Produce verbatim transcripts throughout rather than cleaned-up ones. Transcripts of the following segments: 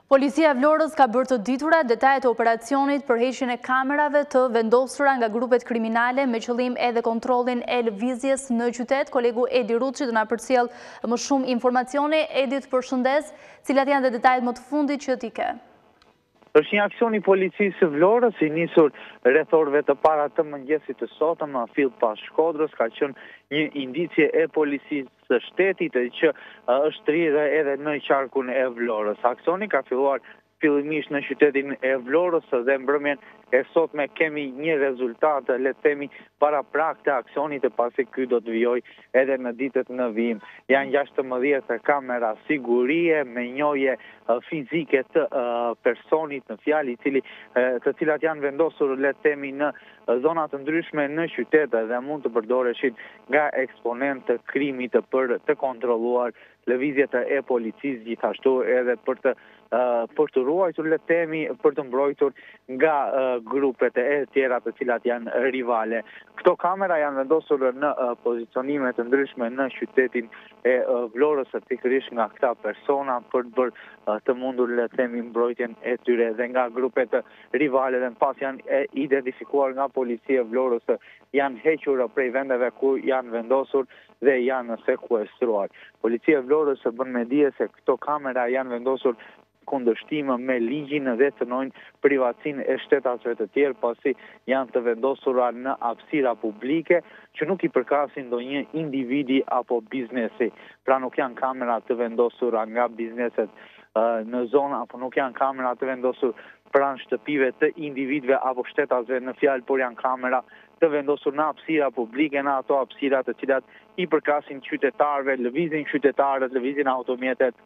Policia e Vlorës ka bërë të ditura detajet e operacionit për heqjen e kamerave të vendosura nga grupet kriminale me qëllim edhe kontrollin e lëvizjes në qytet. Kolegu Edi Ruçi do na përcjell më shumë informacione. Edi, të përshëndes, cilat janë dhe detajet më të fundit që ti ke? Është një aksion i policisë së Vlorës i nisur rreth orëve të para të mëngjesit të sotëm në fill pas Shkodrës, ka qenë një indicie e policisë së shtetit që është rrirë edhe në qarkun e Vlorës. Aksioni ka filluar fillimisht në qytetin e Vlorës dhe mbrëmjen e sotme kemi një rezultat, le të themi, para prag të aksionit, e pasi ky do të vijojë edhe në ditët në vijim. Janë gjashtëmbëdhjetë kamera sigurie me njohje fizike të personit në fjalë, i cili të cilat janë vendosur, le të themi, në zona të ndryshme në qytet dhe mund të përdoreshin nga eksponent të krimit për të kontrolluar lëvizjet e policisë, gjithashtu edhe për të Uh, për të ruajtur, le të themi, për të mbrojtur nga uh, grupet e tjera të cilat janë rivale. Këto kamera janë vendosur në uh, pozicionime të ndryshme në qytetin e uh, Vlorës, pikërisht nga këta persona për të bërë uh, të mundur, le të themi, mbrojtjen e tyre dhe nga grupet rivale, dhe në pas janë e identifikuar nga policia e Vlorës, janë hequr prej vendeve ku janë vendosur dhe janë sekuestruar. Policia e Vlorës bën me dije se këto kamera janë vendosur kundërshtime me ligjin dhe cënojnë privatësinë e shtetasve të tjerë, pasi janë të vendosura në hapësira publike që nuk i përkasin ndonjë individi apo biznesi. Pra nuk janë kamera të vendosura nga bizneset uh, në zonë, apo nuk janë kamera të vendosur pranë shtëpive të individëve apo shtetasve, në fjalë, por janë kamera të vendosur në hapësira publike, në ato hapësira të cilat i përkasin qytetarëve, lëvizin qytetarët, lëvizin automjetet,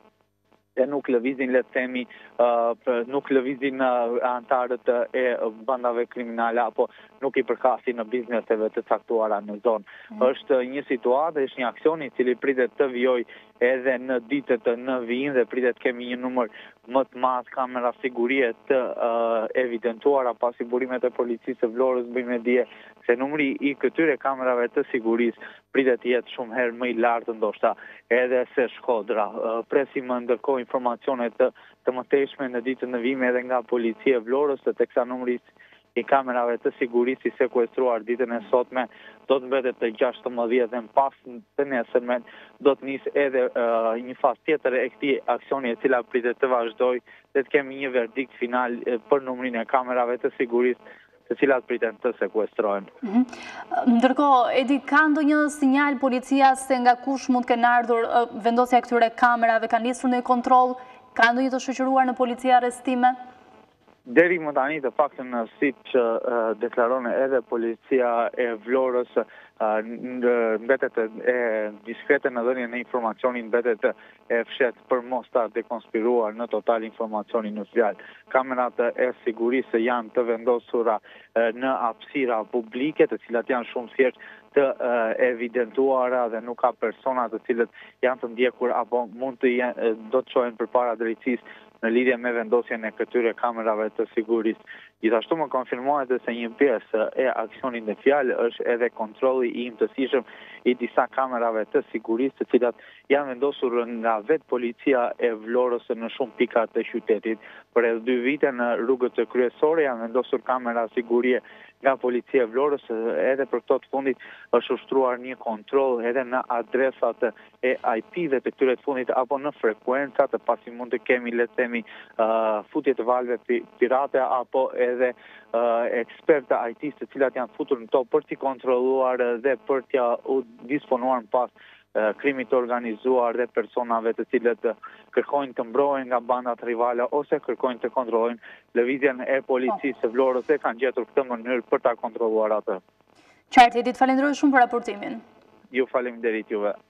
e nuk lëvizin, le të themi, uh, nuk lëvizin uh, antarët e bandave kriminale apo nuk i përkasin në bizneseve të caktuara në zonë. Mm. Është një situatë, është një aksion i cili pritet të vijojë edhe në ditët në vijim dhe pritet kemi një numër më të madh kamera sigurie të uh, evidentuara, pasi burimet e policisë së Vlorës bëjnë me dije se numri i këtyre kamerave të sigurisë pritet jetë shumë herë më i lartë ndoshta edhe se Shkodra. Uh, presim ndërkohë informacione të, të mëtejshme në ditën në vijim edhe nga policia e Vlorës, teksa numri i kamerave të sigurisë i sekuestruar ditën e sotme do të mbetet të gjashtëmbëdhjetë dhe në pas të nesërmen do të nisë edhe uh, një fazë tjetër e këtij aksioni, e cila pritet të vazhdojë dhe të kemi një verdikt final uh, për numrin e kamerave të sigurisë të cilat priten të sekuestrohen. Mm-hmm. Ndërkohë, Edi, ka ndonjë sinjal policia se nga kush mund të kenë ardhur uh, vendosja e këtyre kamerave, ka nisur në kontroll, ka ndonjë të shoqëruar në policia arrestime? Deri më tani, të faktën, si që uh, deklaron edhe policia e Vlorës, uh, mbetet e diskrete në dhënien e informacionin, mbetet e fshet për mos ta dekonspiruar në total informacionin në fjalë. Kamerat e sigurisë janë të vendosura uh, në hapësira publike, të cilat janë shumë thjesht të uh, evidentuara dhe nuk ka persona të cilët janë të ndjekur apo mund të jenë, do të çohen përpara drejtësisë në lidhje me vendosjen e këtyre kamerave të sigurisë. Gjithashtu më konfirmohet se një pjesë e aksionit në fjalë është edhe kontrolli i imtësishëm i disa kamerave të sigurisë, të cilat janë vendosur nga vetë policia e Vlorës në shumë pika të qytetit. Për edhe dy vite në rrugët kryesore janë vendosur kamera sigurie nga policia e Vlorës, edhe për këto të fundit është ushtruar një kontroll edhe në adresat e I P-ve të këtyre të fundit apo në frekuencat, pasi mund të kemi, le të themi, uh, futje të valve pirate apo edhe uh, ekspertë I T të cilat janë futur në to për t'i kontrolluar dhe për t'i disponuar në pas uh, krimit të organizuar dhe personave të cilët kërkojnë të mbrohen nga bandat rivale ose kërkojnë të kontrollojnë lëvizjen e policisë së Vlorës dhe kanë gjetur këtë mënyrë për ta kontrolluar atë. Qartë, Edi, të falenderoj shumë për raportimin. Ju faleminderit juve.